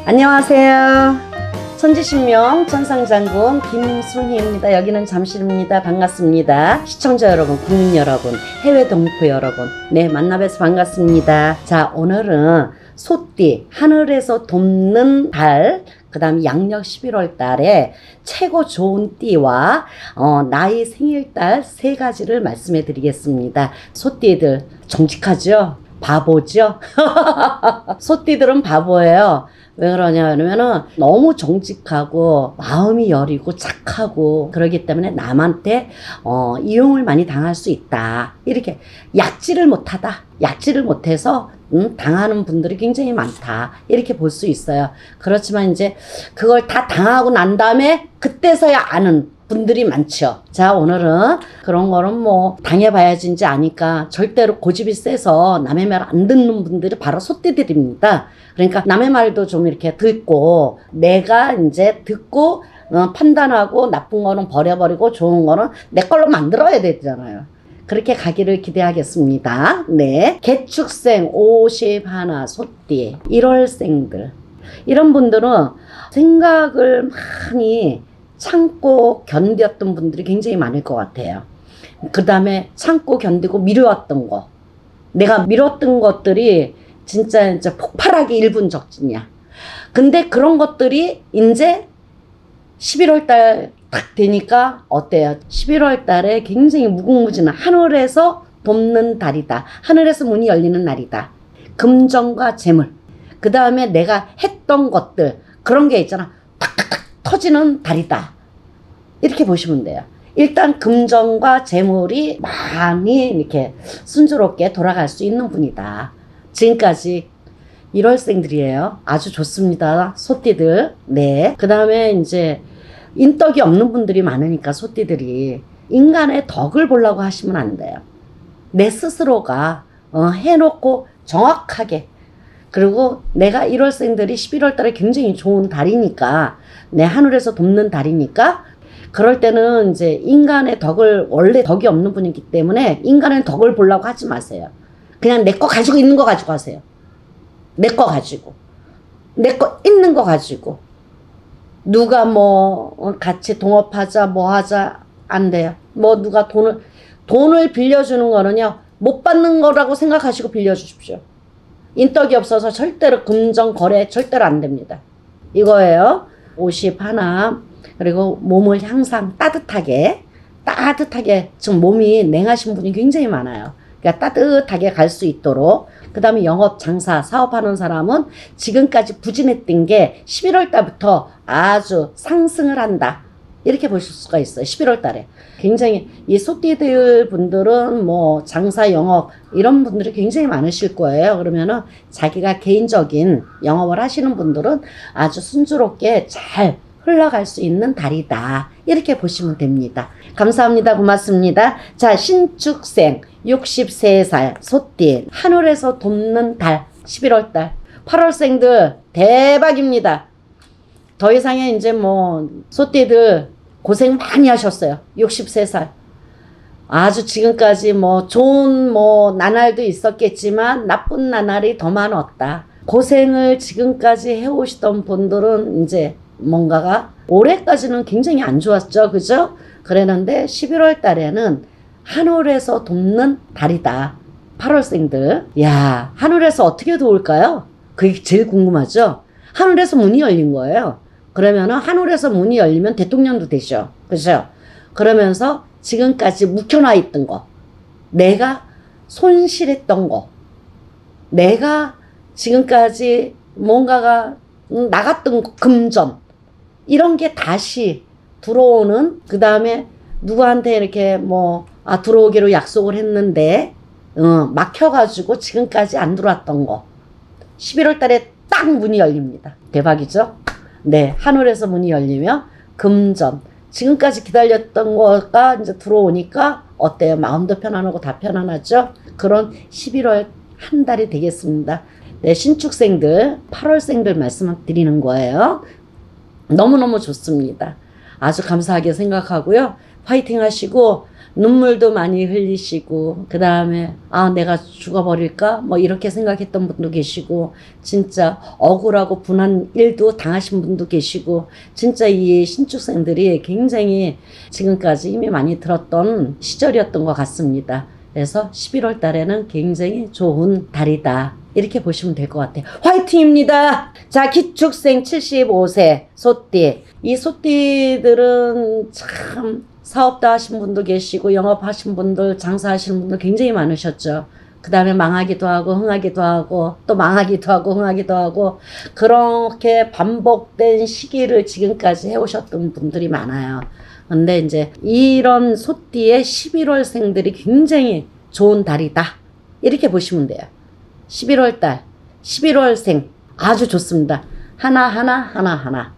안녕하세요. 천지신명 천상장군 김순희입니다. 여기는 잠실입니다. 반갑습니다. 시청자 여러분, 국민 여러분, 해외 동포 여러분, 네, 만나뵈서 반갑습니다. 자, 오늘은 소띠, 하늘에서 돕는 달, 그 다음 양력 11월 달에 최고 좋은 띠와 나의 생일달 세 가지를 말씀해 드리겠습니다. 소띠들 정직하죠? 바보죠? 소띠들은 바보예요. 왜 그러냐면은 너무 정직하고 마음이 여리고 착하고 그러기 때문에 남한테 이용을 많이 당할 수 있다. 이렇게 약지를 못하다. 약지를 못해서 당하는 분들이 굉장히 많다. 이렇게 볼 수 있어요. 그렇지만 이제 그걸 다 당하고 난 다음에 그때서야 아는 분들이 많죠. 자, 오늘은 그런 거는 뭐 당해봐야지 아니까 절대로 고집이 세서 남의 말 안 듣는 분들이 바로 소띠들입니다. 그러니까 남의 말도 좀 이렇게 듣고 내가 이제 듣고 판단하고 나쁜 거는 버려버리고 좋은 거는 내 걸로 만들어야 되잖아요. 그렇게 가기를 기대하겠습니다. 네. 개축생 51 소띠 1월생들 이런 분들은 생각을 많이 참고 견뎠던 분들이 굉장히 많을 것 같아요. 그 다음에 참고 견디고 미뤄왔던 거, 내가 미뤘던 것들이 진짜 폭발하기 1분 적진이야. 근데 그런 것들이 이제 11월 달 딱 되니까 어때요? 11월 달에 굉장히 무궁무진한 하늘에서 돕는 달이다. 하늘에서 문이 열리는 날이다. 금전과 재물, 그 다음에 내가 했던 것들, 그런 게 있잖아. 탁탁탁 터지는 달이다. 이렇게 보시면 돼요. 일단 금전과 재물이 많이 이렇게 순조롭게 돌아갈 수 있는 분이다. 지금까지 1월생들이에요. 아주 좋습니다. 소띠들. 네. 그 다음에 이제 인덕이 없는 분들이 많으니까 소띠들이 인간의 덕을 보려고 하시면 안 돼요. 내 스스로가 해놓고 정확하게, 그리고 내가 1월생들이 11월 달에 굉장히 좋은 달이니까, 내 하늘에서 돕는 달이니까, 그럴 때는 이제 인간의 덕을, 원래 덕이 없는 분이기 때문에 인간의 덕을 보려고 하지 마세요. 그냥 내 거 가지고 있는 거 가지고 하세요. 내 거 가지고. 내 거 있는 거 가지고. 누가 뭐 같이 동업하자 뭐 하자 안 돼요. 뭐 누가 돈을 빌려주는 거는요, 못 받는 거라고 생각하시고 빌려주십시오. 인덕이 없어서 절대로 금전 거래 절대로 안 됩니다. 이거예요. 51. 그리고 몸을 항상 따뜻하게 지금 몸이 냉하신 분이 굉장히 많아요. 그러니까 따뜻하게 갈 수 있도록. 그 다음에 영업, 장사, 사업하는 사람은 지금까지 부진했던 게 11월 달부터 아주 상승을 한다. 이렇게 보실 수가 있어요. 11월 달에. 굉장히 이 소띠들 분들은 뭐 장사, 영업 이런 분들이 굉장히 많으실 거예요. 그러면은 자기가 개인적인 영업을 하시는 분들은 아주 순조롭게 잘 흘러갈 수 있는 달이다. 이렇게 보시면 됩니다. 감사합니다. 고맙습니다. 자, 신축생 63살 소띠 하늘에서 돕는 달 11월 달 8월생들 대박입니다. 더 이상의 이제 뭐 소띠들 고생 많이 하셨어요. 63살. 아주 지금까지 뭐 좋은 뭐 나날도 있었겠지만 나쁜 나날이 더 많았다. 고생을 지금까지 해오시던 분들은 이제 뭔가가 올해까지는 굉장히 안 좋았죠. 그죠? 그랬는데 11월 달에는 하늘에서 돕는 달이다. 8월생들. 야, 하늘에서 어떻게 도울까요? 그게 제일 궁금하죠? 하늘에서 문이 열린 거예요. 그러면은 하늘에서 문이 열리면 대통령도 되죠. 그죠? 그러면서 지금까지 묵혀놔 있던 거, 내가 손실했던 거, 내가 지금까지 뭔가가 나갔던 금전, 이런 게 다시 들어오는, 그 다음에 누구한테 이렇게 뭐 들어오기로 약속을 했는데 막혀가지고 지금까지 안 들어왔던 거 11월 달에 딱 문이 열립니다. 대박이죠? 네, 하늘에서 문이 열리면 금전, 지금까지 기다렸던 거가 이제 들어오니까 어때요? 마음도 편안하고 다 편안하죠? 그런 11월 한 달이 되겠습니다. 네, 신축생들 8월생들 말씀드리는 거예요. 너무너무 좋습니다. 아주 감사하게 생각하고요. 파이팅 하시고 눈물도 많이 흘리시고, 그 다음에, 아, 내가 죽어버릴까? 뭐, 이렇게 생각했던 분도 계시고, 진짜 억울하고 분한 일도 당하신 분도 계시고, 진짜 이 신축생들이 굉장히 지금까지 힘이 많이 들었던 시절이었던 것 같습니다. 그래서 11월 달에는 굉장히 좋은 달이다. 이렇게 보시면 될 것 같아요. 화이팅입니다! 자, 기축생 75세, 소띠. 이 소띠들은 참, 사업도 하신 분도 계시고 영업하신 분들, 장사하시는 분들 굉장히 많으셨죠. 그 다음에 망하기도 하고 흥하기도 하고 또 망하기도 하고 흥하기도 하고 그렇게 반복된 시기를 지금까지 해오셨던 분들이 많아요. 근데 이제 이런 소띠의 11월생들이 굉장히 좋은 달이다. 이렇게 보시면 돼요. 11월 달, 11월생 아주 좋습니다. 하나.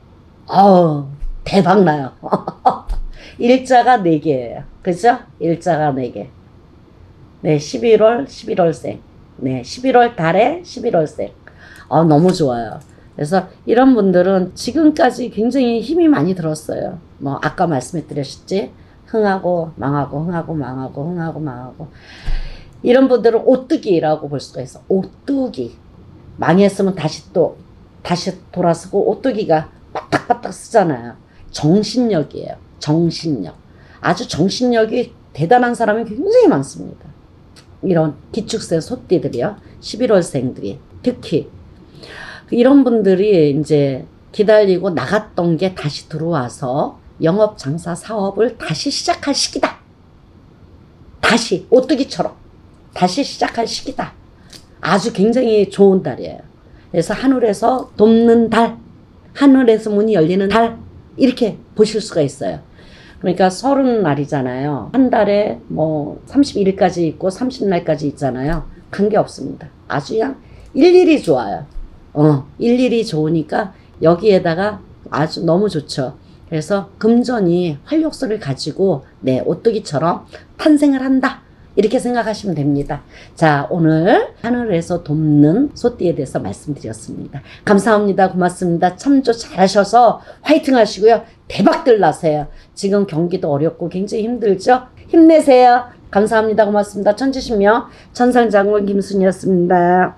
대박나요. 일자가 4개예요. 그죠? 일자가 4개. 네, 11월생. 네, 11월 달에 11월생. 너무 좋아요. 그래서 이런 분들은 지금까지 굉장히 힘이 많이 들었어요. 뭐, 아까 말씀드렸지? 흥하고, 망하고, 흥하고, 망하고, 흥하고, 망하고. 이런 분들은 오뚜기라고 볼 수가 있어. 오뚜기. 망했으면 다시 돌아서고, 오뚜기가 빠딱빠딱 쓰잖아요. 정신력이에요. 정신력. 아주 정신력이 대단한 사람이 굉장히 많습니다. 이런 기축생 소띠들이요. 11월생들이. 특히. 이런 분들이 이제 기다리고 나갔던 게 다시 들어와서 영업, 장사, 사업을 다시 시작할 시기다. 다시, 오뚜기처럼. 다시 시작할 시기다. 아주 굉장히 좋은 달이에요. 그래서 하늘에서 돕는 달. 하늘에서 문이 열리는 달. 이렇게 보실 수가 있어요. 그러니까 30날이잖아요. 한 달에 뭐 31일까지 있고 30날까지 있잖아요. 관계없습니다. 아주 그냥 일일이 좋아요. 일일이 좋으니까 여기에다가 아주 너무 좋죠. 그래서 금전이 활력소를 가지고 오뚜기처럼 탄생을 한다. 이렇게 생각하시면 됩니다. 자, 오늘 하늘에서 돕는 소띠에 대해서 말씀드렸습니다. 감사합니다. 고맙습니다. 참조 잘하셔서 화이팅 하시고요. 대박들 나세요. 지금 경기도 어렵고 굉장히 힘들죠? 힘내세요. 감사합니다. 고맙습니다. 천지신명 천상장군 김순이었습니다.